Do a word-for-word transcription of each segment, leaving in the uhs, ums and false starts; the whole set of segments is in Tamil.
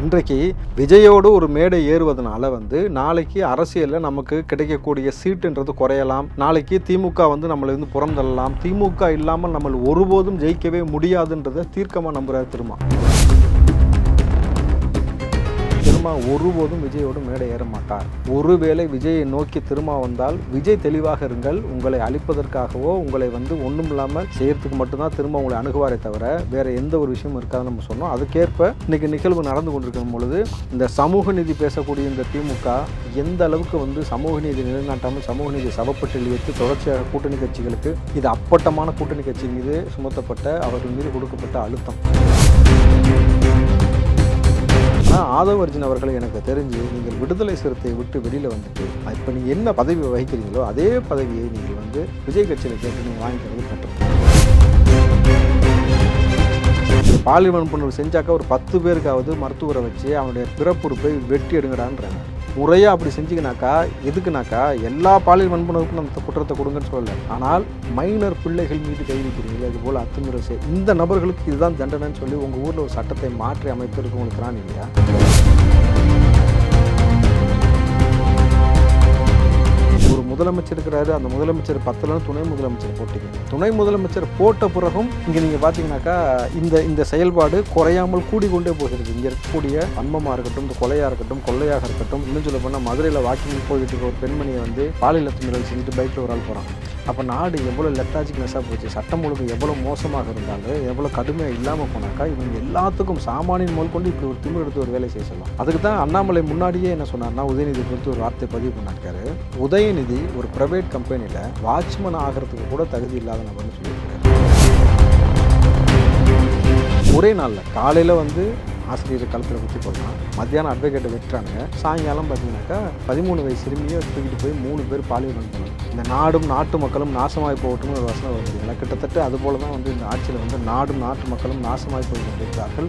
இன்றைக்கு விஜயோடு ஒரு மேடை ஏறுவதனால வந்து நாளைக்கு அரசியலில் நமக்கு கிடைக்கக்கூடிய சீட்டுன்றது குறையலாம். நாளைக்கு திமுக வந்து நம்மளை வந்து புறம் தள்ளலாம். திமுக இல்லாமல் நம்ம ஒருபோதும் ஜெயிக்கவே முடியாதுன்றதை தீர்க்கமாக நம்புறாரு திருமா. திருமா ஒருபோதும் விஜயோடு மேடை ஏற மாட்டார். ஒருவேளை விஜயை நோக்கி திருமா வந்தால் விஜய் தெளிவாக இருங்கள், உங்களை அழிப்பதற்காகவோ உங்களை வந்து ஒன்றும் இல்லாமல் செய்யறதுக்கு மட்டும்தான் திரும்ப உங்களை அணுகுவாரே தவிர வேற எந்த ஒரு விஷயமும் இருக்காதுன்னு நம்ம சொன்னோம். அதுக்கேற்ப இன்னைக்கு நிகழ்வு நடந்து கொண்டிருக்கும் பொழுது இந்த சமூக நீதி பேசக்கூடிய இந்த திமுக எந்த அளவுக்கு வந்து சமூக நீதி நிலைநாட்டாமல் சமூக நீதி சவப்பட்டியல் வைத்து தொடர்ச்சியாக கூட்டணி கட்சிகளுக்கு இது அப்பட்டமான கூட்டணி கட்சி மீது சுமத்தப்பட்ட அவர்கள் மீது கொடுக்கப்பட்ட அழுத்தம். ஆதவ அர்ஜுன் அவர்களை எனக்கு தெரிஞ்சு நீங்கள் விடுதலை சிறுத்தையை விட்டு வெளியில் வந்துட்டு இப்போ நீங்கள் என்ன பதவி வகிக்கிறீங்களோ அதே பதவியை நீங்கள் வந்து விஜய் கட்சியில் கேட்டு நீங்கள் வாங்கிக்கிறது பெற்றது. பாலியல் வன்புணர்வு செஞ்சாக்க ஒரு பத்து பேருக்காவது மருத்துவரை வச்சு அவனுடைய பிறப்புறுப்பை வெட்டி எடுங்கடான்றாங்க. முறையாக அப்படி செஞ்சுக்கினாக்கா எதுக்குனாக்கா எல்லா பாலியல் வன்புணர்வுக்கும் நம்ம குற்றத்தை கொடுங்கன்னு சொல்லலை. ஆனால் மைனர் பிள்ளைகள் மீது கை வைக்கிறீங்களே அது போல் அத்துமீறல் செய் இந்த நபர்களுக்கு இதுதான் தண்டனைன்னு சொல்லி உங்கள் ஊரில் ஒரு சட்டத்தை மாற்றி அமைப்பதற்கு உங்களுக்கு திராணி இல்லையா? ஒரு முதலமைச்சர் இருக்கிறாரு, அந்த முதலமைச்சர் பத்துல துணை முதலமைச்சர் போட்டிங்க. துணை முதலமைச்சர் போட்ட பிறகும் இங்கே நீங்கள் பார்த்தீங்கன்னாக்கா இந்த இந்த செயல்பாடு குறையாமல் கூடிக்கொண்டே போகிறது. இங்கே இருக்கக்கூடிய வன்மமாக இருக்கட்டும், இந்த கொலையாக இருக்கட்டும், கொள்ளையாக இருக்கட்டும், இன்னும் சொல்ல போனால் மதுரையில் வாக்கிங் போயிட்டு இருக்க ஒரு பெண்மணியை வந்து பாலியல் அத்துமீறல் செஞ்சுட்டு பைக்கில் ஒரு ஆள் போகிறான். அப்போ நாடு எவ்வளோ லெத்தாஜிக்னஸாக போச்சு, சட்டம் ஒழுங்கு எவ்வளோ மோசமாக இருந்தாலும் எவ்வளோ கடுமையாக இல்லாமல் போனாக்கா இவங்க எல்லாத்துக்கும் சாமானியன் முதல் கொண்டு இப்படி ஒரு திமிர் எடுத்து ஒரு வேலை செய்ய சொல்லலாம். அதுக்கு தான் அண்ணாமலை முன்னாடியே என்ன சொன்னார்னா உதயநிதி குறித்து ஒரு வார்த்தை பதிவு பண்ணாருக்காரு. உதயநிதி ஒரு பிரைவேட் கம்பெனியில் வாட்ச்மேன் ஆகிறதுக்கு கூட தகுதி இல்லாத நபர்னு சொல்லியிருக்காரு. ஒரே நாளில் காலையில் வந்து ஆசிரியர் களத்தில் குத்தி போடலாம், மத்தியானம் அட்வொகேட்டை வெட்டுறாங்க, சாயங்காலம் பார்த்தீங்கன்னாக்கா பதிமூணு வயசு சிறுமியை தூக்கிட்டு போய் மூணு பேர் பாலியல் வன்புணர்வு. இந்த நாடும் நாட்டு மக்களும் நாசமாய் போகட்டும்னு ஒரு வசனம் வந்துருக்குங்களா? கிட்டத்தட்ட அது போல தான் வந்து இந்த ஆட்சியில் வந்து நாடும் நாட்டு மக்களும் நாசமாய் போய் கொண்டிருக்கிறார்கள்.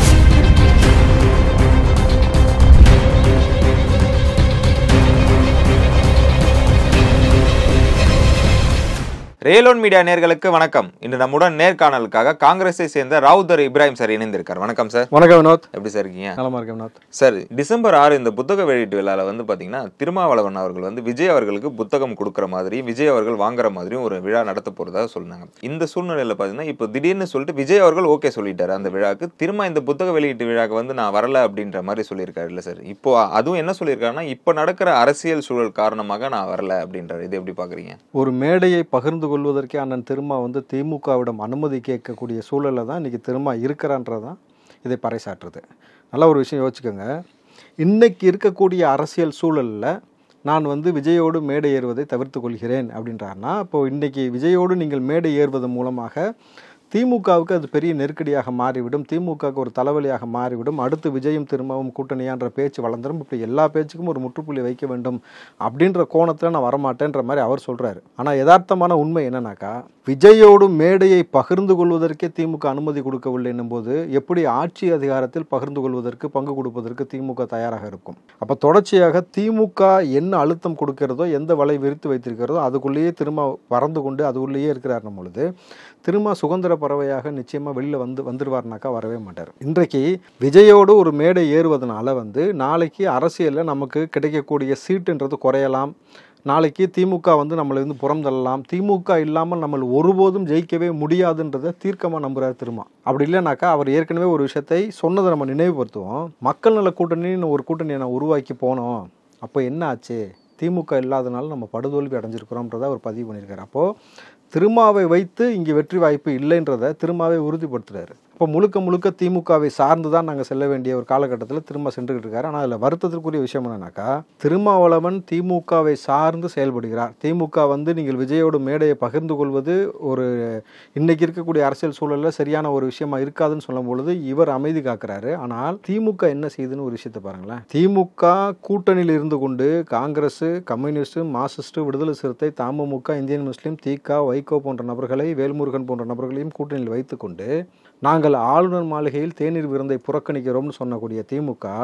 ரேலோன் மீடியா நேர்களுக்கு வணக்கம். இன்று நம்முடன் நேர்காணலுக்காக காங்கிரஸை சேர்ந்த ராவுதர் இப்ராஹிம் சார் இணைந்திருக்கார். வணக்கம் சார். வணக்கம் வினோத். எப்படி சார் இருக்கீங்க? நலமா இருக்கேன் வினோத். சார், டிசம்பர் ஆறு இந்த புத்தக வெளியீட்டு விழாவில் வந்து பார்த்தீங்கன்னா திருமாவளவன் அவர்கள் வந்து விஜய் அவர்களுக்கு புத்தகம் கொடுக்குற மாதிரி விஜய் அவர்கள் வாங்குற மாதிரியும் ஒரு விழா நடத்த போறதாக சொன்னாங்க. இந்த சூழ்நிலையில் பார்த்தீங்கன்னா இப்போ திடீர்னு சொல்லிட்டு விஜய் அவர்கள் ஓகே சொல்லிட்டாரு அந்த விழாக்கு. திரும்ப இந்த புத்தக வெளியீட்டு விழாக்கு வந்து நான் வரல அப்படின்ற மாதிரி சொல்லியிருக்காரு இல்லை சார்? இப்போ அதுவும் என்ன சொல்லியிருக்காருன்னா இப்போ நடக்கிற அரசியல் சூழல் காரணமாக நான் வரல அப்படின்றாரு. இது எப்படி பார்க்குறீங்க? ஒரு மேடையை பகிர்ந்து கொள்வதற்கே அண்ணன் திருமா வந்து திமுகவிடம் அனுமதி கேட்கக்கூடிய சூழலில் தான் இன்றைக்கி திருமா இருக்கிறான்றதான் இதை பறைசாற்றுது. நல்ல ஒரு விஷயம் யோசிச்சுக்கோங்க. இன்றைக்கி இருக்கக்கூடிய அரசியல் சூழலில் நான் வந்து விஜயோடு மேடை ஏறுவதை தவிர்த்து கொள்கிறேன் அப்படின்றாருன்னா இப்போது இன்றைக்கி விஜயோடு நீங்கள் மேடை ஏறுவதன் மூலமாக திமுகவுக்கு அது பெரிய நெருக்கடியாக மாறிவிடும், திமுகவுக்கு ஒரு தலைவலியாக மாறிவிடும், அடுத்து விஜயும் திரும்பவும் கூட்டணியான்ற பேச்சு வளர்ந்துடும், இப்படி எல்லா பேச்சுக்கும் ஒரு முற்றுப்புள்ளி வைக்க வேண்டும் அப்படின்ற கோணத்தில் நான் வரமாட்டேன்ற மாதிரி அவர் சொல்கிறாரு. ஆனால் யதார்த்தமான உண்மை என்னன்னாக்கா விஜயோடு மேடையை பகிர்ந்து கொள்வதற்கே திமுக அனுமதி கொடுக்கவில்லை என்னும்போது எப்படி ஆட்சி அதிகாரத்தில் பகிர்ந்து கொள்வதற்கு பங்கு கொடுப்பதற்கு திமுக தயாராக இருக்கும்? அப்போ தொடர்ச்சியாக திமுக என்ன அழுத்தம் கொடுக்கிறதோ எந்த வலை விரித்து வைத்திருக்கிறதோ அதுக்குள்ளேயே திரும்ப பறந்து கொண்டு அதுக்குள்ளேயே இருக்கிறார் பொழுது திரும்ப சுதந்திர பறவையாக நிச்சயமாக வெளியில் வந்து வந்துடுவார்னாக்கா வரவே மாட்டார். இன்றைக்கு விஜயோடு ஒரு மேடை ஏறுவதனால வந்து நாளைக்கு அரசியலில் நமக்கு கிடைக்கக்கூடிய சீட்டுன்றது குறையலாம். நாளைக்கு திமுக வந்து நம்மளை வந்து புறம் தள்ளலாம். திமுக இல்லாமல் நம்ம ஒருபோதும் ஜெயிக்கவே முடியாதுன்றதை தீர்க்கமாக நம்புறாரு திருமா. அப்படி இல்லைனாக்கா அவர் ஏற்கனவே ஒரு விஷயத்தை சொன்னதை நம்ம நினைவுபடுத்துவோம். மக்கள் நல கூட்டணின்னு ஒரு கூட்டணியை நான் உருவாக்கி போனோம், அப்போ என்ன ஆச்சு? திமுக இல்லாதனால நம்ம படுதோல்வி அடைஞ்சிருக்கிறோம்ன்றதை அவர் பதிவு பண்ணியிருக்காரு. அப்போது திருமாவை வைத்து இங்கே வெற்றி வாய்ப்பு இல்லைன்றதை திருமாவை உறுதிப்படுத்துறாரு. இப்போ முழுக்க முழுக்க திமுகவை சார்ந்து தான் நாங்கள் செல்ல வேண்டிய ஒரு காலகட்டத்தில் திரும்ப சென்றுக்கிட்டு இருக்காரு. ஆனால் அதில் வருத்தத்திற்குரிய விஷயம் என்னன்னாக்கா திருமாவளவன் திமுகவை சார்ந்து செயல்படுகிறார். திமுக வந்து நீங்கள் விஜயோடு மேடையை பகிர்ந்து கொள்வது ஒரு இன்னைக்கு இருக்கக்கூடிய அரசியல் சூழலில் சரியான ஒரு விஷயமா இருக்காதுன்னு சொல்லும் பொழுது இவர் அமைதி காக்கிறாரு. ஆனால் திமுக என்ன செய்யுதுன்னு ஒரு விஷயத்தை பாருங்களேன். திமுக கூட்டணியில் இருந்து கொண்டு காங்கிரஸ், கம்யூனிஸ்ட், மார்க்சிஸ்ட், விடுதலை சிறுத்தை, தமுமுக, இந்தியன் முஸ்லீம், திக, வைகோ போன்ற நபர்களை, வேல்முருகன் போன்ற நபர்களையும் கூட்டணியில் வைத்துக்கொண்டு நாங்கள் ஆளுநர் மாளிகையில் தேநீர் விருந்தை புறக்கணிக்கிறோம்னு சொன்னக்கூடிய திமுக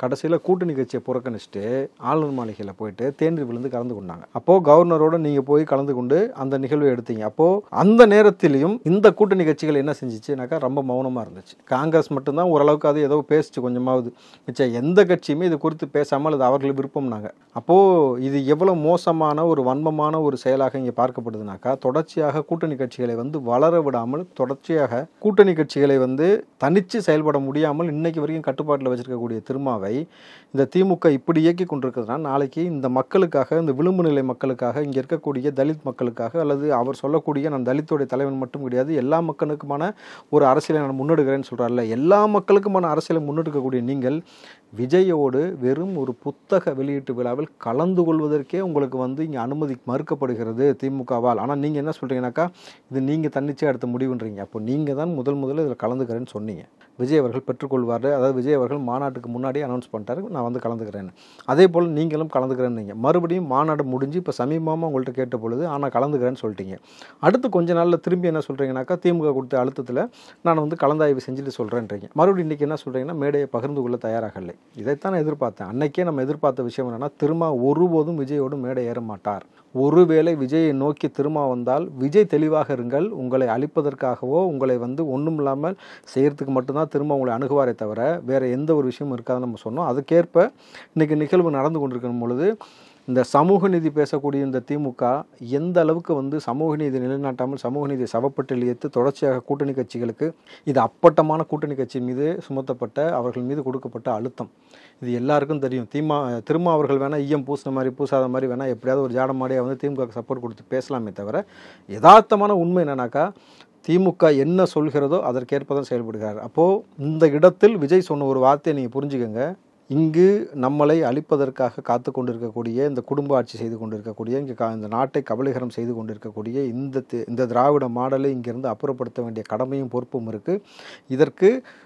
கடைசியில் கூட்டணி கட்சியை புறக்கணிச்சுட்டு ஆளுநர் மாளிகையில் போயிட்டு தேநீர் விழுந்து கலந்து கொண்டாங்க. அப்போது கவர்னரோட நீங்கள் போய் கலந்து கொண்டு அந்த நிகழ்வை எடுத்தீங்க. அப்போது அந்த நேரத்திலையும் இந்த கூட்டணி கட்சிகள் என்ன செஞ்சிச்சுனாக்கா ரொம்ப மௌனமாக இருந்துச்சு. காங்கிரஸ் மட்டும்தான் ஓரளவுக்கு அது ஏதோ பேசிச்சு கொஞ்சமாவது, மிச்சம் எந்த கட்சியுமே இது குறித்து பேசாமல் அது அவர்கள் விருப்பம்னாங்க. அப்போது இது எவ்வளோ மோசமான ஒரு வன்மமான ஒரு செயலாக இங்கே பார்க்கப்படுதுனாக்கா, தொடர்ச்சியாக கூட்டணி கட்சிகளை வந்து வளர விடாமல், தொடர்ச்சியாக கூட்டணி கட்சிகளை வந்து தனித்து செயல்பட முடியாமல் இன்னைக்கு வரைக்கும் கட்டுப்பாட்டில் வச்சிருக்கக்கூடிய திருமாவை இந்த திமுக இப்படி இயக்கி கொண்டிருக்கிறதுனா, நாளைக்கு இந்த மக்களுக்காக, இந்த விளிம்பு நிலை மக்களுக்காக, இங்கே இருக்கக்கூடிய தலித் மக்களுக்காக, அல்லது அவர் சொல்லக்கூடிய நான் தலித்தோடைய தலைவன் மட்டும் கிடையாது, எல்லா மக்களுக்குமான ஒரு அரசியலை நான் முன்னெடுக்கிறேன்னு சொல்கிறார்ல, எல்லா மக்களுக்குமான அரசியலை முன்னெடுக்கக்கூடிய நீங்கள் விஜயோடு வெறும் ஒரு புத்தக வெளியீட்டு விழாவில் கலந்து கொள்வதற்கே உங்களுக்கு வந்து இங்கே அனுமதி மறுக்கப்படுகிறது திமுகவால். ஆனால் நீங்கள் என்ன சொல்கிறீங்கன்னாக்கா, இது நீங்கள் தன்னிச்சையாக எடுத்த முடிவுன்றீங்க. அப்போ நீங்கள் தான் முதல் முதல்ல இதில் கலந்துக்கிறேன்னு சொன்னீங்க. விஜய் அவர்கள் பெற்றுக்கொள்வார், அதாவது விஜய் அவர்கள் மாநாட்டுக்கு முன்னாடி அனௌன்ஸ் பண்ணிட்டாரு நான் வந்து கலந்துக்கிறேன்னு. அதே போல் நீங்களும் கலந்துக்கிறேன்னு மறுபடியும் மாநாடு முடிஞ்சு இப்போ சமீபமாக உங்கள்கிட்ட கேட்ட பொழுது ஆனால் கலந்துக்கிறேன்னு சொல்லிட்டீங்க. அடுத்து கொஞ்ச நாளில் திரும்பி என்ன சொல்கிறீங்கன்னாக்கா, திமுக கொடுத்த அழுத்தத்தில் நான் வந்து கலந்தாய்வு செஞ்சுட்டு சொல்கிறேன்றீங்க. மறுபடியும் இன்றைக்கி என்ன சொல்கிறீங்கன்னா, மேடையை பகிர்ந்து கொள்ள தயாராக இல்லை. இதைத்தான் நான் எதிர்பார்த்தேன். அன்னைக்கே நம்ம எதிர்பார்த்த விஷயம் என்னென்னா, திருமா ஒருபோதும் விஜயோடு மேடை ஏற மாட்டார். ஒருவேளை விஜயை நோக்கி திருமா வந்தால், விஜய் தெளிவாக இருங்கள், உங்களை அழிப்பதற்காகவோ உங்களை வந்து ஒன்றும் இல்லாமல் செய்கிறதுக்கு மட்டும்தான் திரும்ப உங்களை அணுகுவாரே தவிர வேறு எந்த ஒரு விஷயமும் இருக்காதுன்னு நம்ம சொன்னோம். அதுக்கேற்ப இன்றைக்கி நிகழ்வு நடந்து கொண்டிருக்கும் பொழுது இந்த சமூக நீதி பேசக்கூடிய இந்த திமுக எந்த அளவுக்கு வந்து சமூக நீதி நிலைநாட்டாமல் சமூக நீதி சவப்பட்டில் ஏற்று தொடர்ச்சியாக கூட்டணி கட்சிகளுக்கு, இது அப்பட்டமான கூட்டணி கட்சி மீது சுமத்தப்பட்ட, அவர்கள் மீது கொடுக்கப்பட்ட அழுத்தம் இது எல்லாருக்கும் தெரியும். திமா திரும்ப அவர்கள் வேணால் ஈயம் பூசின மாதிரி பூசாத மாதிரி வேணால் எப்படியாவது ஒரு ஜாடமாடியாக வந்து திமுக சப்போர்ட் கொடுத்து பேசலாமே தவிர, யதார்த்தமான உண்மை என்னன்னாக்கா, திமுக என்ன சொல்கிறதோ அதற்கேற்பதான் செயல்படுகிறார். அப்போது இந்த இடத்தில் விஜய் சொன்ன ஒரு வார்த்தையை நீங்கள் புரிஞ்சுக்கங்க. இங்கு நம்மளை அழிப்பதற்காக காத்து கொண்டிருக்கக்கூடிய, இந்த குடும்ப ஆட்சி செய்து கொண்டிருக்கக்கூடிய, இங்கே கா இந்த நாட்டை கபலீகரம் செய்து கொண்டிருக்கக்கூடிய இந்த இந்த திராவிட மாடலை இங்கிருந்து அப்புறப்படுத்த வேண்டிய கடமையும் பொறுப்பும் இருக்குது. இதற்கு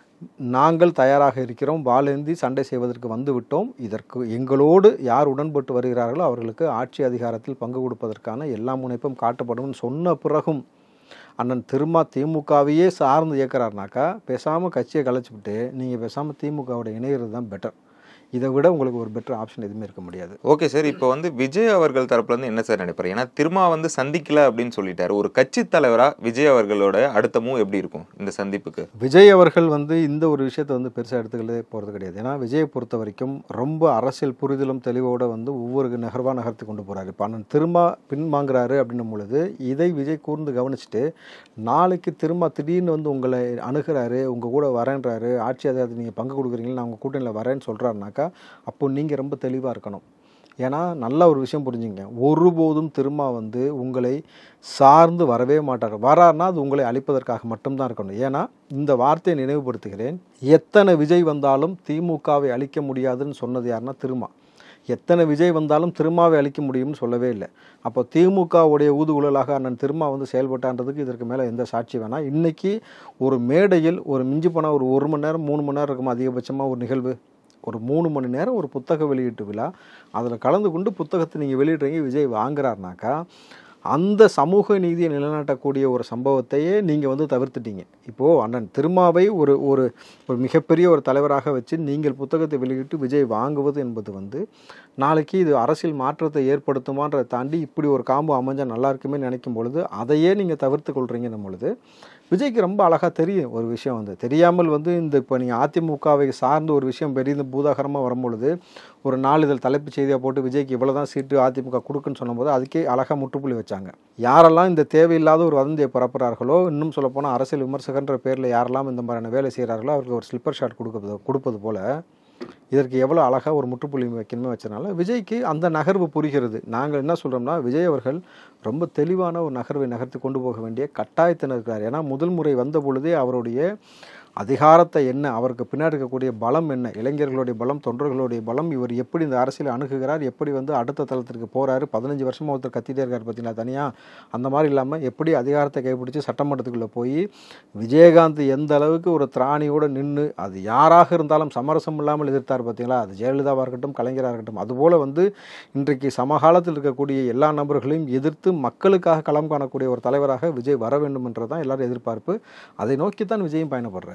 நாங்கள் தயாராக இருக்கிறோம், வாளேந்தி சண்டை செய்வதற்கு வந்து விட்டோம். இதற்கு எங்களோடு யார் உடன்பட்டு வருகிறார்களோ அவர்களுக்கு ஆட்சி அதிகாரத்தில் பங்கு கொடுப்பதற்கான எல்லா முனைப்பும் காட்டப்படும் சொன்ன பிறகும் அண்ணன் திருமா திமுகவையே சார்ந்து இயக்கிறாருனாக்கா, பேசாமல் கட்சியை கலைச்சிவிட்டு நீங்கள் பேசாமல் திமுகவோட இணைகிறது தான் பெட்டர். இதை விட உங்களுக்கு ஒரு பெட்டர் ஆப்ஷன் எதுவுமே இருக்க முடியாது. ஓகே சார், இப்போ வந்து விஜய் அவர்கள் தரப்புலேருந்து என்ன சார் நினைப்பாரு? ஏன்னா திருமா வந்து சந்திக்கல அப்படின்னு சொல்லிட்டாரு. ஒரு கட்சி தலைவராக விஜய் அவர்களோட அடுத்த மூவ் எப்படி இருக்கும் இந்த சந்திப்புக்கு? விஜய் அவர்கள் வந்து இந்த ஒரு விஷயத்தை வந்து பெருசாக எடுத்துக்கலே போகிறது கிடையாது. ஏன்னா விஜயை பொறுத்த வரைக்கும் ரொம்ப அரசியல் புரிதலும் தெளிவோடு வந்து ஒவ்வொரு நகர்வாக நகர்த்தி கொண்டு போகிறாரு. இப்போ அண்ணன் திருமா பின்வாங்குறாரு அப்படின்னும் பொழுது இதை விஜய் கூர்ந்து கவனிச்சுட்டு, நாளைக்கு திரும்ப திடீர்னு வந்து உங்களை அணுகிறாரு, உங்கள் கூட வரேன்றாரு, ஆட்சி அதிகாரத்தை நீங்கள் பங்கு கொடுக்குறீங்களா, நான் உங்கள் கூட்டணியில் வரேன்னு சொல்கிறாருனாக்கா, அப்போ நீங்கள் ரொம்ப தெளிவாக இருக்கணும். ஏன்னா நல்ல ஒரு விஷயம் புரிஞ்சுங்க, ஒருபோதும் திரும்ப வந்து உங்களை சார்ந்து வரவே மாட்டார். வரார்னா அது உங்களை அழிப்பதற்காக மட்டும்தான் இருக்கணும். ஏன்னா இந்த வார்த்தையை நினைவுபடுத்துகிறேன், எத்தனை விஜய் வந்தாலும் திமுகவை அழிக்க முடியாதுன்னு சொன்னது யாருன்னா திருமா. எத்தனை விஜய் வந்தாலும் திருமாவை அழிக்க முடியும்னு சொல்லவே இல்லை. அப்போ திமுகவுடைய ஊதுகுழலாக அண்ணன் திருமா வந்து செயல்பட்டான்றதுக்கு இதற்கு மேலே எந்த சாட்சி வேணாம். இன்றைக்கி ஒரு மேடையில் ஒரு மிஞ்சி போனால் ஒரு ஒரு மணி நேரம் மூணு மணி நேரம் இருக்குமா அதிகபட்சமாக ஒரு நிகழ்வு, ஒரு மூணு மணி நேரம் ஒரு புத்தக வெளியீட்டு விழா, அதில் கலந்து கொண்டு புத்தகத்தை நீங்கள் வெளியிடுறீங்க, விஜய் வாங்குறாருனாக்கா அந்த சமூக நீதியை நிலைநாட்டக்கூடிய ஒரு சம்பவத்தையே நீங்கள் வந்து தவிர்த்துட்டீங்க. இப்போது அண்ணன் திருமாவை ஒரு ஒரு ஒரு மிகப்பெரிய ஒரு தலைவராக வச்சு நீங்கள் புத்தகத்தை வெளியிட்டு விஜய் வாங்குவது என்பது வந்து நாளைக்கு இது அரசியல் மாற்றத்தை ஏற்படுத்துமான்றதை தாண்டி இப்படி ஒரு காம்போ அமைஞ்சால் நல்லா இருக்குமே நினைக்கும் பொழுது அதையே நீங்கள் தவிர்த்து கொள்கிறீங்கன்னும் பொழுது விஜய்க்கு ரொம்ப அழகாக தெரியும் ஒரு விஷயம் வந்து தெரியாமல் வந்து இந்த இப்போ நீங்கள் அதிமுகவை சார்ந்து ஒரு விஷயம் பெரிய பூதாகரமாக வரும்பொழுது ஒரு நாளிதழ் தலைப்புச் செய்தியாக போட்டு விஜய்க்கு இவ்வளோ தான் சீட்டு அதிமுக கொடுக்குன்னு சொன்னபோது அதுக்கே அழகாக முற்றுப்புள்ளி வச்சாங்க. யாரெல்லாம் இந்த தேவையில்லாத ஒரு வதந்தியை பரப்புகிறார்களோ, இன்னும் சொல்லப்போனால் அரசியல் விமர்சகன்ற பேரில் யாரெல்லாம் இந்த மாதிரியான வேலை செய்கிறார்களோ அவருக்கு ஒரு ஸ்லிப்பர் ஷாட் கொடுப்பது கொடுப்பது போல் இதற்கு எவ்வளோ அழகாக ஒரு முற்றுப்புள்ளி வைக்கணுமே வச்சனால விஜய்க்கு அந்த நகர்வு புரிகிறது. நாங்கள் என்ன சொல்கிறோம்னா, விஜய் அவர்கள் ரொம்ப தெளிவான ஒரு நகர்வை நகர்த்தி கொண்டு போக வேண்டிய கட்டாயத்தினர் இருக்கிறார். ஏன்னா முதல் முறை வந்த பொழுதே அவருடைய அதிகாரத்தை என்ன, அவருக்கு பின்னாடி இருக்கக்கூடிய பலம் என்ன, இளைஞர்களுடைய பலம், தொண்டர்களுடைய பலம், இவர் எப்படி இந்த அரசியலை அணுகுகிறார், எப்படி வந்து அடுத்த தளத்திற்கு போகிறாரு, பதினஞ்சு வருஷமாக ஒருத்தர் கத்திட்டே இருக்கார் பார்த்தீங்களா தனியாக, அந்த மாதிரி இல்லாமல் எப்படி அதிகாரத்தை கைப்பிடிச்சு சட்டமன்றத்துக்குள்ளே போய் விஜயகாந்த் எந்த அளவுக்கு ஒரு திராணியோடு நின்று அது யாராக இருந்தாலும் சமரசம் இல்லாமல் எதிர்த்தார் பார்த்தீங்களா, அது ஜெயலலிதாவாக இருக்கட்டும் கலைஞராக இருக்கட்டும், அதுபோல் வந்து இன்றைக்கு சமகாலத்தில் இருக்கக்கூடிய எல்லா நபர்களையும் எதிர்த்து மக்களுக்காக களம் காணக்கூடிய ஒரு தலைவராக விஜய் வர வேண்டும் என்றதான் எல்லாரும் எதிர்பார்ப்பு. அதை நோக்கித்தான் விஜயும் பயணப்படுறார்.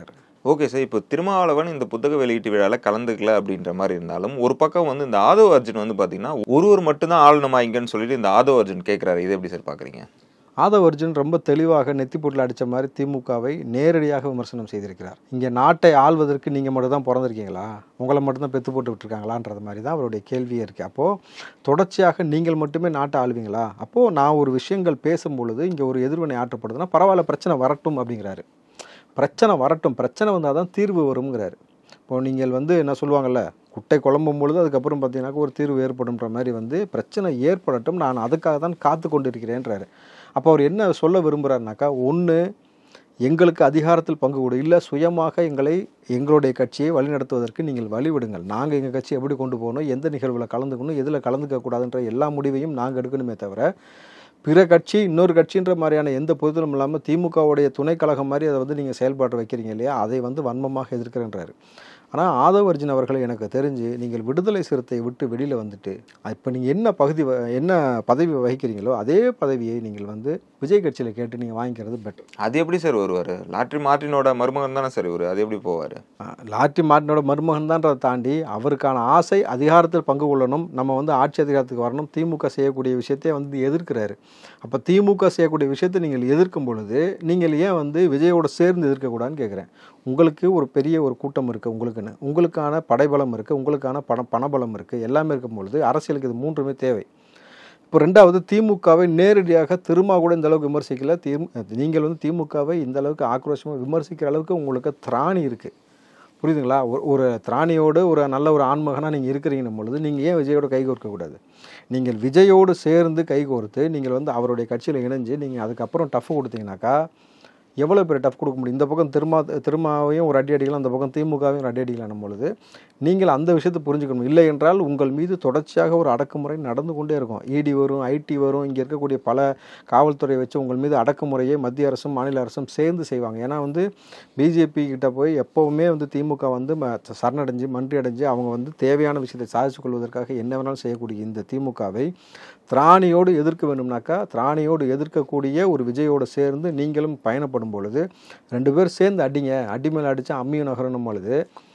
சொல்லுவார். ஓகே சார், இப்போ திருமாவளவன் இந்த புத்தக வெளியீட்டு விழாவில் கலந்துக்கல அப்படின்ற மாதிரி இருந்தாலும், ஒரு பக்கம் வந்து இந்த ஆதவ அர்ஜுன் வந்து பார்த்தீங்கன்னா ஒருவர் மட்டும்தான் ஆளணுமா இங்கன்னு சொல்லிட்டு இந்த ஆதவ அர்ஜுன் கேட்குறாரு. இதை எப்படி சார் பார்க்குறீங்க? ஆதவ அர்ஜுன் ரொம்ப தெளிவாக நெத்திப்பொட்டில் அடித்த மாதிரி திமுகவை நேரடியாக விமர்சனம் செய்திருக்கிறார். இங்கே நாட்டை ஆள்வதற்கு நீங்கள் மட்டும் தான் பிறந்திருக்கீங்களா, உங்களை மட்டும்தான் பெற்று போட்டு விட்டுருக்காங்களான்றது மாதிரி தான் அவருடைய கேள்வியே இருக்குது. அப்போது தொடர்ச்சியாக நீங்கள் மட்டுமே நாட்டை ஆள்வீங்களா, அப்போது நான் ஒரு விஷயங்கள் பேசும்பொழுது இங்கே ஒரு எதிர்வினை ஆற்றப்படுதுன்னா பரவாயில்ல, பிரச்சனை வரட்டும் அப்படிங்கிறாரு. பிரச்சனை வரட்டும், பிரச்சனை வந்தால் தான் தீர்வு வருங்கிறாரு. இப்போது நீங்கள் வந்து என்ன சொல்லுவாங்கள்ல, குட்டை குழம்பும் பொழுது அதுக்கப்புறம் பார்த்தீங்கன்னாக்கா ஒரு தீர்வு ஏற்படும்ன்ற மாதிரி வந்து பிரச்சனை ஏற்படட்டும், நான் அதுக்காக தான் காத்து கொண்டு இருக்கிறேன்றாரு. அப்போ அவர் என்ன சொல்ல விரும்புகிறாருனாக்கா, ஒன்று எங்களுக்கு அதிகாரத்தில் பங்கு கொடு, இல்லை சுயமாக எங்களை எங்களுடைய கட்சியை வழிநடத்துவதற்கு நீங்கள் வழிவிடுங்கள், நாங்கள் எங்கள் கட்சியை எப்படி கொண்டு போகணும், எந்த நிகழ்வில் கலந்துக்கணும், எதில் கலந்துக்கக்கூடாதுன்ற எல்லா முடிவையும் நாங்கள் எடுக்கணுமே தவிர பிற கட்சி இன்னொரு கட்சின்ற மாதிரியான எந்த புரிதலும் இல்லாமல் திமுகவுடைய துணை கழகம் மாதிரி அதை வந்து நீங்கள் செயல்பாடு வைக்கிறீங்க இல்லையா, அதை வந்து வன்மமாக எதிர்க்கிறேன்றாரு. ஆனால் ஆதவ அர்ஜுன் அவர்களை எனக்கு தெரிஞ்சு நீங்கள் விடுதலை சிறுத்தையை விட்டு வெளியில் வந்துட்டு இப்போ நீங்கள் என்ன பகுதி என்ன பதவி வகிக்கிறீங்களோ அதே பதவியை நீங்கள் வந்து விஜய் கட்சியில் கேட்டு நீங்கள் வாங்கிக்கிறது பெட்டர். அது எப்படி சார் வருவார்? லாட்ரி மார்ட்டினோட மருமகன் தானே சார் இவர், அது எப்படி போவார்? லாட்ரி மார்ட்டினோட மருமகன் தான்றதை தாண்டி அவருக்கான ஆசை அதிகாரத்தில் பங்கு கொள்ளணும், நம்ம வந்து ஆட்சி அதிகாரத்துக்கு வரணும், திமுக செய்யக்கூடிய விஷயத்தை வந்து எதிர்க்கிறாரு. அப்போ திமுக செய்யக்கூடிய விஷயத்தை நீங்கள் எதிர்க்கும் பொழுது நீங்கள் ஏன் வந்து விஜயோடு சேர்ந்து எதிர்க்கக்கூடாதுன்னு கேட்குறேன். உங்களுக்கு ஒரு பெரிய ஒரு கூட்டம் இருக்குது, உங்களுக்குன்னு உங்களுக்கான படைபலம் இருக்குது, உங்களுக்கான பண பணபலம் இருக்குது, எல்லாமே இருக்கும் பொழுது அரசியலுக்கு இது மூன்றுமே தேவை. இப்போ ரெண்டாவது, திமுகவை நேரடியாக திருமா கூட இந்த அளவுக்கு விமர்சிக்கல. தி நீங்கள் வந்து திமுகவை இந்த அளவுக்கு ஆக்ரோஷமாக விமர்சிக்கிற அளவுக்கு உங்களுக்கு திராணி இருக்குது, புரியுதுங்களா? ஒரு ஒரு திராணியோடு ஒரு நல்ல ஒரு ஆண்மகனாக நீங்கள் இருக்கிறீங்கன்னும் பொழுது நீங்கள் ஏன் விஜயோட கைகோர்க்கக்கூடாது? நீங்கள் விஜயோடு சேர்ந்து கைகோர்த்து நீங்கள் வந்து அவருடைய கட்சியில் இணைஞ்சு நீங்கள் அதுக்கப்புறம் டஃப் கொடுத்தீங்கன்னாக்கா எவ்வளோ பேர் டஃப் கொடுக்க முடியும்? இந்த பக்கம் திருமா திருமாவையும் ஒரு அடி அடிக்கலாம், அந்த பக்கம் திமுகவையும் ஒரு அடி அடிக்கலாம் பொழுது நீங்கள் அந்த விஷயத்தை புரிஞ்சுக்கணும். இல்லை என்றால் உங்கள் மீது தொடர்ச்சியாக ஒரு அடக்குமுறை நடந்து கொண்டே இருக்கும். இடி வரும், ஐடி வரும், இங்கே இருக்கக்கூடிய பல காவல்துறை வச்சு உங்கள் மீது அடக்குமுறையை மத்திய அரசும் மாநில அரசும் சேர்ந்து செய்வாங்க. ஏன்னா வந்து பிஜேபி கிட்ட போய் எப்போவுமே வந்து திமுக வந்து சரணடைஞ்சு மன்றி அடைஞ்சு அவங்க வந்து தேவையான விஷயத்தை சாதிச்சு கொள்வதற்காக என்ன வேணாலும் செய்யக்கூடிய இந்த திமுகவை திராணியோடு எதிர்க்க வேண்டும்னாக்கா திராணியோடு எதிர்க்கக்கூடிய ஒரு விஜயோடு சேர்ந்து நீங்களும் பயணப்படும் பொழுது ரெண்டு பேர் சேர்ந்து அடிங்க, அடி மேலே அடித்தா அம்மியும் நகரணும் பொழுது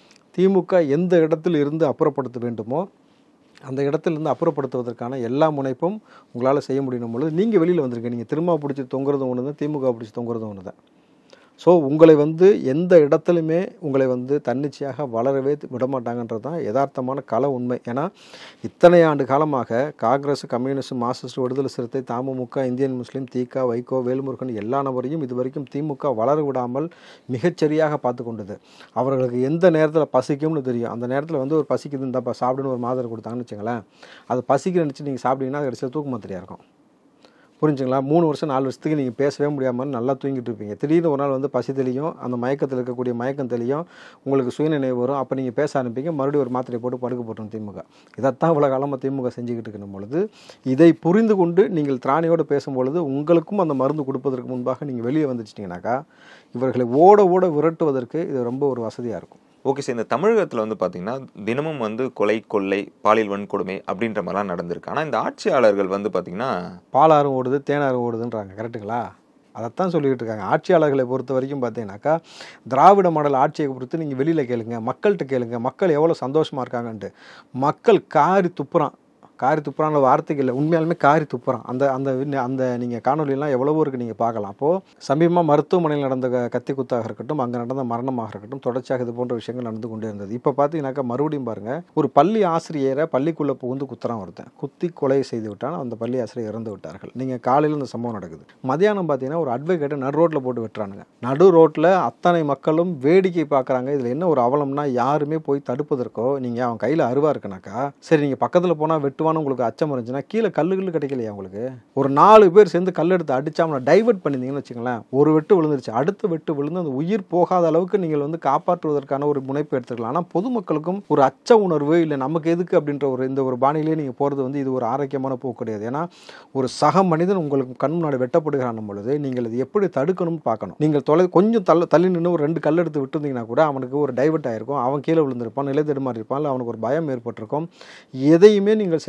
திமுக எந்த இடத்தில் இருந்து அப்புறப்படுத்த வேண்டுமோ அந்த இடத்துலேருந்து அப்புறப்படுத்துவதற்கான எல்லா முனைப்பும் உங்களால் செய்ய முடியும் பொழுது நீங்கள் வெளியில் வந்திருக்கீங்க. நீங்கள் திரும்ப பிடிச்சி தொங்குறதும் ஒன்று தான், திமுக பிடிச்சி தொங்குறதும் ஒன்று தான். ஸோ உங்களை வந்து எந்த இடத்துலையுமே உங்களை வந்து தன்னிச்சையாக வளரவே விடமாட்டாங்கன்றது தான் யதார்த்தமான கள உண்மை. ஏன்னா இத்தனை ஆண்டு காலமாக காங்கிரஸ், கம்யூனிஸ்ட், மார்க்சிஸ்ட், விடுதலை சிறுத்தை, தமுமுக, இந்தியன் முஸ்லீம், திக, வைகோ, வேல்முருகன் எல்லா நபரையும் இதுவரைக்கும் திமுக வளர விடாமல் மிகச்சரியாக பார்த்து கொண்டது. அவர்களுக்கு எந்த நேரத்தில் பசிக்கும்னு தெரியும். அந்த நேரத்தில் வந்து ஒரு பசிக்குது இந்தப்பா சாப்பிடுன்னு ஒரு மாதிரி கொடுத்தாங்கன்னு வச்சுங்களேன், அது பசிக்கு நினச்சி நீங்கள் சாப்பிட்டீங்கன்னா அது கடைசியில் தூக்கு மாத்திரையாக இருக்கும். புரிஞ்சுங்களா? மூணு வருஷம் நாலு வருஷத்துக்கு நீங்கள் பேசவே முடியாமல் நல்லா தூங்கிட்டு இருப்பீங்க. திடீர்னு ஒரு நாள் வந்து பசி தெளியும், அந்த மயக்கத்தில் இருக்கக்கூடிய மயக்கம் தெளியும், உங்களுக்கு சுயநினைவு வரும், அப்போ நீங்கள் பேச ஆரம்பிப்பீங்க, மறுபடியும் ஒரு மாத்திரை போட்டு படுக்க போட்டோம் திமுக. இதைத்தான் இவ்வளோ காலமாக திமுக செஞ்சுக்கிட்டு இருக்கணும் பொழுது இதை புரிந்து கொண்டு நீங்கள் திராணியோடு பேசும்பொழுது உங்களுக்கும் அந்த மருந்து கொடுப்பதற்கு முன்பாக நீங்கள் வெளியே வந்துச்சிட்டிங்கனாக்கா இவர்களை ஓட ஓட விரட்டுவதற்கு இது ரொம்ப ஒரு வசதியாக இருக்கும். ஓகே சார், இந்த தமிழகத்தில் வந்து பார்த்தீங்கன்னா தினமும் வந்து கொலை, கொள்ளை, பாலியல் வன்கொடுமை அப்படின்ற மாதிரிலாம் நடந்திருக்கு. ஆனால் இந்த ஆட்சியாளர்கள் வந்து பார்த்தீங்கன்னா பாலாறும் ஓடுது தேனாரும் ஓடுதுன்றாங்க, கரெக்டுங்களா? அதைத்தான் சொல்லிக்கிட்டு இருக்காங்க. ஆட்சியாளர்களை பொறுத்த வரைக்கும் பார்த்தீங்கன்னாக்கா திராவிட மாடல் ஆட்சியை பொறுத்து நீங்கள் வெளியில் கேளுங்க, மக்கள்கிட்ட கேளுங்க, மக்கள் எவ்வளோ சந்தோஷமாக இருக்காங்கன்ட்டு. மக்கள் காரி துப்புறான், காரி துப்புறான வார்த்தைக்கு இல்லை, உண்மையாலுமே காரி துப்புறான். அந்த அந்த அந்த நீங்கள் காணொலியெல்லாம் எவ்வளவோ இருக்குது, நீங்கள் பார்க்கலாம். அப்போது சமீபமாக மருத்துவமனையில் நடந்த கத்தி குத்தாக இருக்கட்டும், அங்கே நடந்த மரணமாக இருக்கட்டும், தொடர்ச்சியாக இது போன்ற விஷயங்கள் நடந்து கொண்டே இருந்தது. இப்போ பார்த்தீங்கன்னாக்கா மறுபடியும் பாருங்கள், ஒரு பள்ளி ஆசிரியரை பள்ளிக்குள்ளே புகுந்து குத்துறான் ஒருத்தன், குத்தி கொலை செய்து விட்டான், அந்த பள்ளி ஆசிரியர் இறந்து விட்டார்கள். நீங்கள் காலையில் இந்த சம்பவம் நடக்குது. மதியானம் பார்த்தீங்கன்னா ஒரு அட்வொகேட்டை நடு ரோட்டில் போட்டு வெட்டுறானுங்க. நடு ரோட்டில் அத்தனை மக்களும் வேடிக்கை பார்க்குறாங்க. இதில் என்ன ஒரு அவலம்னா யாருமே போய் தடுப்பதற்கோ, நீங்கள் அவன் கையில் அருவா இருக்குனாக்கா சரி நீங்கள் பக்கத்தில் போனால் வெட்டு உங்களுக்கு அச்சம் இருந்துச்சுன்னா கீழே கல்லு கல்லு கிடைக்கலையா உங்களுக்கு? ஒரு நாலு பேர் சேர்ந்து கல் எடுத்து அடிச்சாம டைவர்ட் பண்ணிருந்தீங்கன்னு வச்சுங்களேன், ஒரு வெட்டு விழுந்துருச்சு, அடுத்த வெட்டு விழுந்து அந்த உயிர் போகாத அளவுக்கு நீங்கள் வந்து காப்பாற்றுவதற்கான ஒரு முனைப்பு எடுத்துக்கலாம். ஆனால் பொதுமக்களுக்கும் ஒரு அச்ச உணர்வு இல்லை, நமக்கு எதுக்கு அப்படின்ற ஒரு இந்த ஒரு பாணியிலேயே நீங்கள் போகிறது வந்து இது ஒரு ஆரோக்கியமான போக்கு கிடையாது. ஏன்னா ஒரு சக மனிதன் உங்களுக்கு கண் முன்னாடி வெட்டப்படுகிறான் பொழுது நீங்கள் இது எப்படி தடுக்கணும்னு பார்க்கணும். நீங்கள் தொலை கொஞ்சம் தள்ள தள்ளி நின்று ஒரு ரெண்டு கல் எடுத்து விட்டுருந்தீங்கன்னா கூட அவனுக்கு ஒரு டைவர்ட் ஆயிருக்கும், அவன் கீழே விழுந்திருப்பான், நிலை தடுமாறி இருப்பான், அவனுக்கு ஒரு பயம் ஏற்பட்டிருக்கும். எதையுமே நீங்கள் செய்ய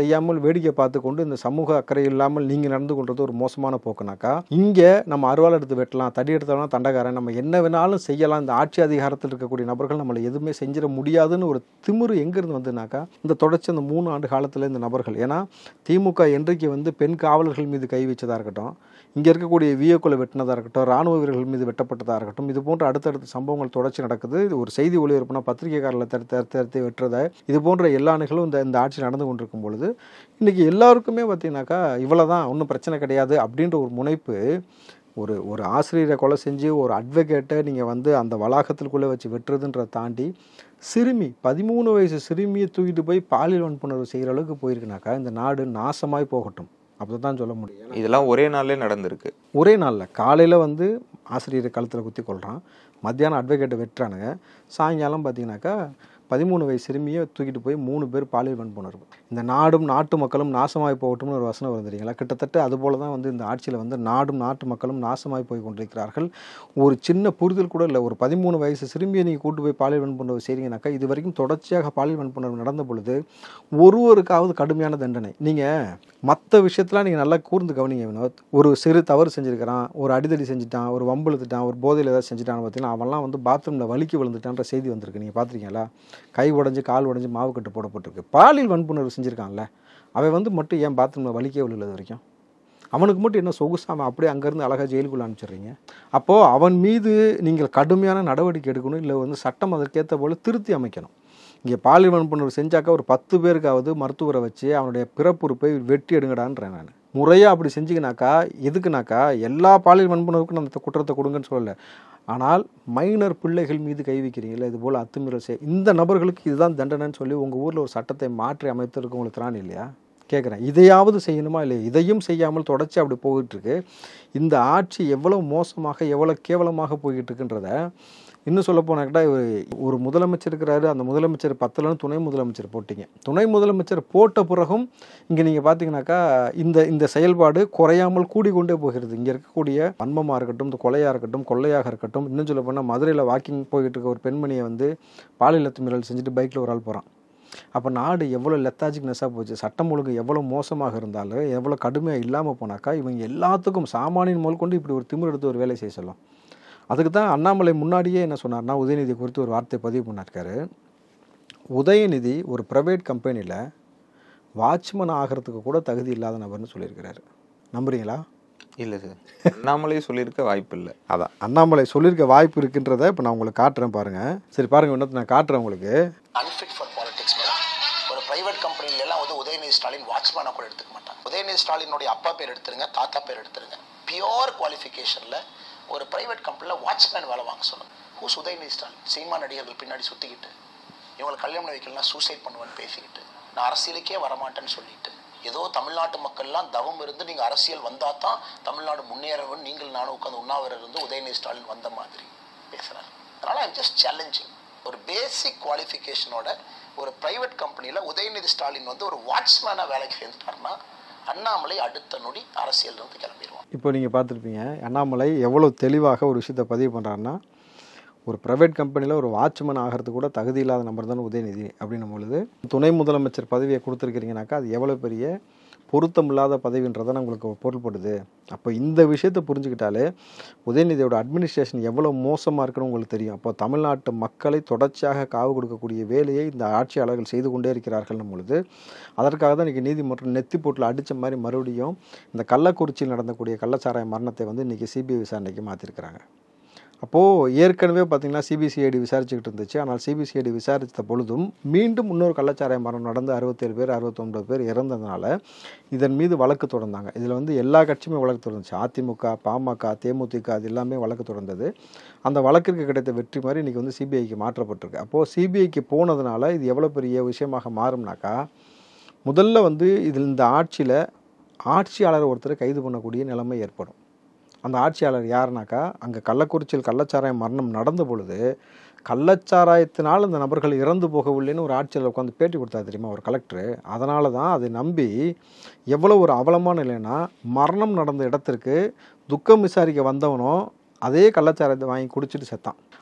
செய்யாமல் வேடிக்கை பார்த்து கொண்டு இந்த சமூக அக்கறை இல்லாமல் நீங்கள் நடந்து கொண்டது ஒரு மோசமான போக்குனாக்கா, இங்கே நம்ம அருவாள் எடுத்து வெட்டலாம், தடி எடுத்தோம்னா தண்டகாரன், நம்ம என்ன வேணாலும் செய்யலாம், இந்த ஆட்சி அதிகாரத்தில் இருக்கக்கூடிய நபர்கள் நம்மளை எதுவுமே செஞ்சிட முடியாதுன்னு ஒரு திமிரு எங்கேருந்து வந்துனாக்கா, இந்த தொடர்ச்சி அந்த மூணு ஆண்டு காலத்தில் இந்த நபர்கள், ஏன்னா திமுக என்றைக்கு வந்து பெண் காவலர்கள் மீது கை வச்சதாக இருக்கட்டும், இங்கே இருக்கக்கூடிய விஏக்குள்ள வெட்டினதாக இருக்கட்டும், ராணுவ வீரர்கள் மீது வெட்டப்பட்டதாக இருக்கட்டும், இது போன்ற அடுத்தடுத்த சம்பவங்கள் தொடர்ச்சி நடக்குது. இது ஒரு செய்தி ஒளிபரப்புனா பத்திரிகைக்காரில் தடுத்து தடுத்து வெட்டுறதை, இது போன்ற எல்லா நிகழ்வும் இந்த இந்த ஆட்சி நடந்து கொண்டிருக்கும் பொழுது இன்றைக்கி எல்லாருக்குமே பார்த்தீங்கன்னாக்கா இவ்வளோ தான், ஒன்றும் பிரச்சனை கிடையாது அப்படின்ற ஒரு முனைப்பு. ஒரு ஒரு ஆசிரியரை கொலை செஞ்சு ஒரு அட்வொகேட்டை நீங்கள் வந்து அந்த வளாகத்திற்குள்ளே வச்சு வெட்டுறதுன்றதை தாண்டி சிறுமி பதிமூணு வயசு சிறுமியை தூக்கிட்டு போய் பாலியல் வன்புணர்வு செய்கிற அளவுக்கு போயிருக்குனாக்கா இந்த நாடு நாசமாய் போகட்டும், அப்படி தான் சொல்ல முடியும். இதெல்லாம் ஒரே நாள்லேயே நடந்திருக்கு. ஒரே நாளில் காலையில் வந்து ஆசிரியரை கழுத்தில் குத்தி கொள்கிறான், மத்தியானம் அட்வொகேட்டை வெட்டுறானுங்க, சாயங்காலம் பார்த்தீங்கன்னாக்கா பதிமூணு வயசு சிறுமியை தூக்கிட்டு போய் மூணு பேர் பாலியல் வன்புணர்வு. இந்த நாடும் நாட்டு மக்களும் நாசமாய் போகட்டும்னு ஒரு வசனம் வந்துடுறீங்களா? கிட்டத்தட்ட அதுபோல தான் வந்து இந்த ஆட்சியில் வந்து நாடும் நாட்டு மக்களும் நாசமாய் போய் கொண்டிருக்கிறார்கள். ஒரு சின்ன புரிதல் கூட இல்லை. ஒரு பதிமூணு வயசு சிறுமியை நீங்கள் கூட்டு போய் பாலியல் வன்புணர்வு செய்கிறீங்கனாக்கா, இது வரைக்கும் தொடர்ச்சியாக பாலியல் வன்புணர்வு நடந்த பொழுது ஒருவருக்காவது கடுமையான தண்டனை. நீங்கள் மற்ற விஷயத்தெலாம் நீங்கள் நல்லா கூர்ந்து கவனிங்க வினோத். ஒரு சிறு தவறு செஞ்சுருக்கிறான், ஒரு அடிதடி செஞ்சுட்டான், ஒரு வம்புழுத்துட்டான், ஒரு போதையில் ஏதாவது செஞ்சுட்டான்னு பார்த்தீங்கன்னா அவன்லாம் வந்து பாத்ரூமில் வலிக்கு விழுந்துட்டான்ற செய்தி வந்திருக்கு. நீங்கள் பார்த்துருக்கீங்களா? கை உடஞ்சி கால் உடஞ்சி மாவு கட்டு போடப்பட்டிருக்கு. பாலியல் வன்புணர்வு செஞ்சுருக்கான்ல, அவன் வந்து மட்டும் ஏன் பாத்ரூமில் வலிக்கே விழுது வரைக்கும்? அவனுக்கு மட்டும் என்ன சொகுசாமல் அப்படியே அங்கேருந்து அழகாக ஜெயிலுக்குள்ளே அனுப்பிச்சிடுறீங்க? அப்போது அவன் மீது நீங்கள் கடுமையான நடவடிக்கை எடுக்கணும், இல்லை வந்து சட்டம் அதற்கேற்ற போல் திருத்தி அமைக்கணும். இங்கே பாலியல் வன்புணர்வு செஞ்சாக்கா ஒரு பத்து பேருக்காவது மருத்துவரை வச்சு அவனுடைய பிறப்புறுப்பை வெட்டி எடுங்கடான்றேன் நான். முறையாக அப்படி செஞ்சிங்கனாக்கா, எதுக்குனாக்கா எல்லா பாலியல் வன்புணர்வுக்கும் அந்த குற்றத்தை கொடுங்கன்னு சொல்லலை. ஆனால் மைனர் பிள்ளைகள் மீது கை வைக்கிறீங்களா, இது போல் அத்துமீறல் செய், இந்த நபர்களுக்கு இதுதான் தண்டனைன்னு சொல்லி உங்கள் ஊரில் ஒரு சட்டத்தை மாற்றி அமைத்திருக்கு உங்களுக்கு திராணி இல்லையா? கேட்குறேன். இதையாவது செய்யணுமா இல்லையா? இதையும் செய்யாமல் தொடர்ச்சி அப்படி போயிட்டுருக்கு. இந்த ஆட்சி எவ்வளோ மோசமாக எவ்வளோ கேவலமாக போய்கிட்டு இருக்குன்றத இன்னும் சொல்ல போனாக்கிட்ட ஒரு முதலமைச்சர் இருக்கிறாரு, அந்த முதலமைச்சர் பத்துலன்னு துணை முதலமைச்சர் போட்டிங்க. துணை முதலமைச்சர் போட்ட பிறகும் இங்கே நீங்கள் பார்த்தீங்கன்னாக்கா இந்த இந்த செயல்பாடு குறையாமல் கூடிக்கொண்டே போகிறது. இங்கே இருக்கக்கூடிய வன்மமாக இருக்கட்டும், இந்த கொலையாக இருக்கட்டும், கொள்ளையாக இருக்கட்டும், இன்னும் சொல்ல போனால் மதுரையில் வாக்கிங் போய்கிட்டு இருக்க ஒரு பெண்மணியை வந்து பாலியல் அத்துமீறல் செஞ்சுட்டு பைக்கில் ஒரு ஆள் போகிறான். அப்போ நாடு எவ்வளோ லெத்தாஜிக்னஸாக போச்சு, சட்டம் ஒழுங்கு எவ்வளோ மோசமாக இருந்தாலும் எவ்வளோ கடுமையாக இல்லாமல் போனாக்கா இவங்க எல்லாத்துக்கும் சாமானியன் முதல் கொண்டு இப்படி ஒரு திமிர் எடுத்து ஒரு வேலை செய்ய சொல்லலாம். அதுக்கு தான் அண்ணாமலை முன்னாடியே என்ன சொன்னார்னா, உதயநிதி குறித்து ஒரு வார்த்தை பதிவு பண்ணிருக்காரு. உதயநிதி ஒரு ப்ரைவேட் கம்பெனியில் வாட்ச்மேன் ஆகிறதுக்கு கூட தகுதி இல்லாத நபர்னு சொல்லியிருக்கிறாரு. நம்புறீங்களா? இல்லை சார், அண்ணாமலை சொல்லியிருக்க வாய்ப்பு இல்லை. அதான் அண்ணாமலை சொல்லியிருக்க வாய்ப்பு இருக்குன்றத இப்போ நான் உங்களுக்கு காட்டுறேன் பாருங்கள். சரி பாருங்கள், இன்னொரு நான் காட்டுறேன் உங்களுக்கு. Unfit for politics. ஒரு பிரைவேட் கம்பெனிலெல்லாம் வந்து உதயநிதி ஸ்டாலின் வாட்ச்மேனாக கூட எடுத்துக்க மாட்டாங்க. உதயநிதி ஸ்டாலினுடைய அப்பா பேர் எடுத்துருங்க, தாத்தா பேர் எடுத்துருங்க, பியோர் குவாலிஃபிகேஷனில் ஒரு பிரைவேட் கம்பெனியில் வாட்ச்மேன் வேலை வாங்க சொல்லுங்க. ஹூஸ் உதயநிதி ஸ்டாலின்? சினிமா நடிகர்கள் பின்னாடி சுற்றிக்கிட்டு, இவங்களை கல்யாணம் வைக்கலாம் சூசைட் பண்ணுவேன்னு பேசிக்கிட்டு, நான் அரசியலுக்கே வரமாட்டேன்னு சொல்லிட்டு, ஏதோ தமிழ்நாட்டு மக்கள்லாம் தவம் இருந்து நீங்கள் அரசியல் வந்தால் தான் தமிழ்நாடு முன்னேறவன்னு நீங்கள் நானும் உட்காந்து உண்ணாவிரர் இருந்து உதயநிதி ஸ்டாலின் வந்த மாதிரி பேசுகிறார். அதனால் ஐம் ஜஸ்ட் சேலஞ்சிங். ஒரு பேசிக் குவாலிஃபிகேஷனோட ஒரு ப்ரைவேட் கம்பெனியில் உதயநிதி ஸ்டாலின் வந்து ஒரு வாட்ச்மேனாக வேலைக்கு சேர்ந்துட்டாருன்னா அண்ணாமலை அடுத்த நொடி அரசியல் இருந்து கிளம்பிடுவான். இப்போ நீங்கள் பார்த்துருப்பீங்க அண்ணாமலை எவ்வளோ தெளிவாக ஒரு விஷயத்தை பதிவு பண்ணுறாருன்னா, ஒரு ப்ரைவேட் கம்பெனியில் ஒரு வாட்ச்மேன் ஆகிறதுக்கு கூட தகுதி இல்லாத நம்பர் தான் உதயநிதி அப்படின்னும் பொழுது, துணை முதலமைச்சர் பதவியை கொடுத்துருக்கிறீங்கனாக்கா அது எவ்வளோ பெரிய பொருத்தம் இல்லாத பதவின்றதான் உங்களுக்கு பொருள்படுது. அப்போ இந்த விஷயத்தை புரிஞ்சுக்கிட்டாலே உதயநிதியோட அட்மினிஸ்ட்ரேஷன் எவ்வளோ மோசமாக இருக்குன்னு உங்களுக்கு தெரியும். அப்போ தமிழ்நாட்டு மக்களை தொடர்ச்சியாக காவு கொடுக்கக்கூடிய வேலையை இந்த ஆட்சியாளர்கள் செய்து கொண்டே இருக்கிறார்கள்னும் பொழுது, அதற்காக தான் இன்றைக்கி நீதிமன்றம் நெத்தி போட்டில் அடித்த மாதிரி மறுபடியும் இந்த கள்ளக்குறிச்சியில் நடந்தக்கூடிய கள்ளச்சாராய மரணத்தை வந்து இன்றைக்கி சிபிஐ விசாரணைக்கு மாற்றிருக்கிறாங்க. அப்போது ஏற்கனவே பார்த்திங்கன்னா சிபிசிஐடி விசாரிச்சுக்கிட்டு இருந்துச்சு. ஆனால் சிபிசிஐடி விசாரித்த பொழுதும் மீண்டும் இன்னொரு கள்ளச்சாராய மரணம் நடந்து அறுபத்தேழு பேர் அறுபத்தொன்பது பேர் இறந்ததுனால இதன் மீது வழக்கு தொடர்ந்தாங்க. இதில் வந்து எல்லா கட்சியுமே வழக்கு தொடர்ந்துச்சு. அதிமுக, பாமக, தேமுதிக அது எல்லாமே வழக்கு தொடர்ந்தது. அந்த வழக்கிற்கு கிடைத்த வெற்றி மாதிரி இன்றைக்கி வந்து சிபிஐக்கு மாற்றப்பட்டிருக்கு. அப்போது சிபிஐக்கு போனதுனால இது எவ்வளோ பெரிய விஷயமாக மாறும்னாக்கா, முதல்ல வந்து இதில் இந்த ஆட்சியில் ஆட்சியாளர் ஒருத்தரை கைது பண்ணக்கூடிய நிலைமை ஏற்படும். அந்த ஆட்சியாளர் யாருனாக்கா, அங்கே கள்ளக்குறிச்சியில் கள்ளச்சாராய மரணம் நடந்த பொழுது கள்ளச்சாராயத்தினால் அந்த நபர்கள் இறந்து போகவில்லைன்னு ஒரு ஆட்சியாளர் உட்காந்து பேட்டி கொடுத்தா தெரியுமா ஒரு கலெக்டரு. அதனால தான் அதை நம்பி எவ்வளோ ஒரு அவலமான இல்லைன்னா, மரணம் நடந்த இடத்திற்கு துக்கம் விசாரிக்க வந்தவனோ அதே கள்ளச்சாராயத்தை வாங்கி குடிச்சிட்டு செத்தான்.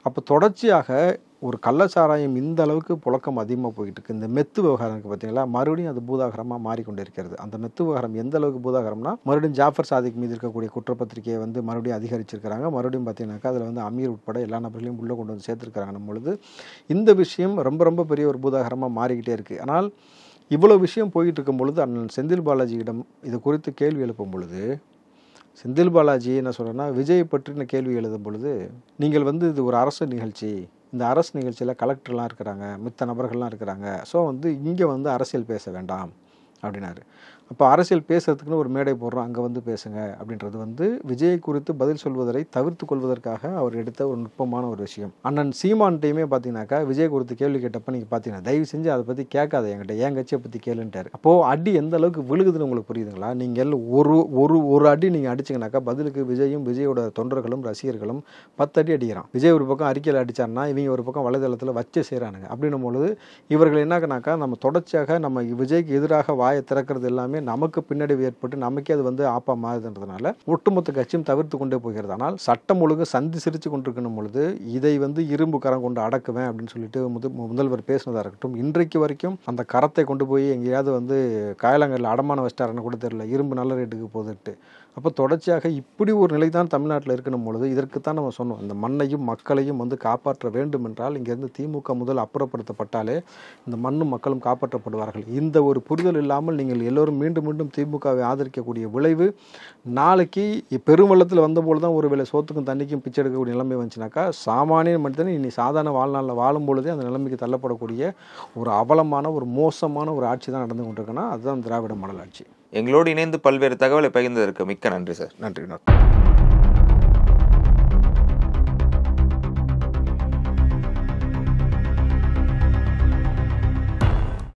அப்போ தொடர்ச்சியாக ஒரு கள்ளச்சாராயம் இந்த அளவுக்கு புழக்கம் அதிகமாக போயிட்டு இருக்கு. இந்த மெத்து விவகாரம் இருக்குது பார்த்தீங்களா, மறுபடியும் அது பூதாகரமாக மாறிக்கொண்டு இருக்கிறது. அந்த மெத்து விவகாரம் எந்த அளவுக்கு பூதாகரம்னா, மறுபடியும் ஜாஃபர் சாதிக் மீது இருக்கக்கூடிய குற்றப்பத்திரிகையை வந்து மறுபடியும் அதிகரிச்சிருக்கிறாங்க. மறுபடியும் பார்த்தீங்கன்னாக்கா அதில் வந்து அமீர் உட்பட எல்லா நபர்களையும் உள்ளே கொண்டு வந்து சேர்த்துருக்கிறாங்க பொழுது இந்த விஷயம் ரொம்ப ரொம்ப பெரிய ஒரு பூதாகரமாக மாறிக்கிட்டே இருக்குது. ஆனால் இவ்வளோ விஷயம் போயிட்டு இருக்கும் பொழுது அண்ணன் செந்தில் பாலாஜியிடம் இது குறித்து கேள்வி எழுப்பும் பொழுது, செந்தில் பாலாஜி என்ன சொல்கிறேன்னா, விஜய் பற்றின கேள்வி எழுதும் பொழுது, நீங்கள் வந்து இது ஒரு அரசு நிகழ்ச்சி, இந்த அரசு நிகழ்ச்சியில் கலெக்டர்லாம் இருக்கிறாங்க, மித்த நபர்கள்லாம் இருக்கிறாங்க, ஸோ வந்து இங்கே வந்து அரசியல் பேச வேண்டாம் அப்படின்னாரு. அப்போ அரசியல் பேசுறதுக்குன்னு ஒரு மேடை போடுறோம், அங்கே வந்து பேசுங்க அப்படின்றது வந்து விஜய் குறித்து பதில் சொல்வதை தவிர்த்து கொள்வதற்காக அவர் எடுத்த ஒரு நுட்பமான ஒரு விஷயம். அண்ணன் சீமான்ட்டையுமே பார்த்தீங்கன்னாக்கா விஜய் குறித்து கேள்வி கேட்டப்போ நீங்கள் பார்த்தீங்கன்னா, தயவு செஞ்சு அதை பற்றி கேட்காத, என்கிட்ட ஏன் கட்சியை பற்றி கேளுன்ட்டார். அப்போது அடி எந்த அளவுக்கு விழுகுதுன்னு உங்களுக்கு புரியுதுங்களா? நீங்கள் ஒரு ஒரு ஒரு அடி நீங்கள் அடிச்சிங்கனாக்கா பதிலுக்கு விஜயும் விஜயோட தொண்டர்களும் ரசிகர்களும் பத்து அடி அடிக்கிறான். விஜய் ஒரு பக்கம் அறிக்கையில் அடித்தார்னா இவங்க ஒரு பக்கம் வலைதளத்தில் வச்சு செய்கிறானுங்க. அப்படின்னும் பொழுது இவர்கள் என்னக்கனாக்கா நம்ம தொடர்ச்சியாக நம்ம விஜய்க்கு எதிராக வாயை திறக்கிறது எல்லாமே நமக்கு பின்னடைவு ஏற்பட்டு நமக்கே அது வந்து ஆப்பா மாறுதுன்றதுனால ஒட்டுமொத்த கட்சியும் தவிர்த்து கொண்டே போகிறது. ஆனால் சட்டம் ஒழுங்கு சந்தி சிரித்து கொண்டிருக்கணும் பொழுது இதை வந்து இரும்பு கரம் கொண்டு அடக்குவேன் அப்படின்னு சொல்லிட்டு முத முதல்வர் பேசினதாக இருக்கட்டும், இன்றைக்கு வரைக்கும் அந்த கரத்தை கொண்டு போய் எங்கேயாவது வந்து காயலங்களில் அடமான வச்சிட்டாருன்னு கூட தெரியல, இரும்பு நல்ல ரேட்டுக்கு போதுட்டு. அப்போ தொடர்ச்சியாக இப்படி ஒரு நிலை தான் தமிழ்நாட்டில் இருக்கணும் பொழுது இதற்குத்தான் நம்ம சொன்னோம், இந்த மண்ணையும் மக்களையும் வந்து காப்பாற்ற வேண்டும் என்றால் இங்கேருந்து திமுக முதல் அப்புறப்படுத்தப்பட்டாலே இந்த மண்ணும் மக்களும் காப்பாற்றப்படுவார்கள். இந்த ஒரு புரிதல் இல்லாமல் நீங்கள் எல்லோரும் மீண்டும் மீண்டும் திமுகவை ஆதரிக்கக்கூடிய விளைவு நாளைக்கு பெருவெள்ளத்தில் வந்தபோது தான் ஒரு வேளை சோத்துக்கும் தண்ணிக்கும் பிச்சை எடுக்கக்கூடிய நிலைமை வந்துச்சுனாக்கா சாமானிய மனிதன் இனி சாதாரண வாழ்நாளில் வாழும் பொழுதே அந்த நிலைமைக்கு தள்ளப்படக்கூடிய ஒரு அவலமான ஒரு மோசமான ஒரு ஆட்சி தான் நடந்து கொண்டிருக்குன்னா அதுதான் திராவிட மாடல் ஆட்சி. எங்களோடு இணைந்து பல்வேறு தகவலை பகிர்ந்ததற்கு மிக்க நன்றி சார். நன்றி.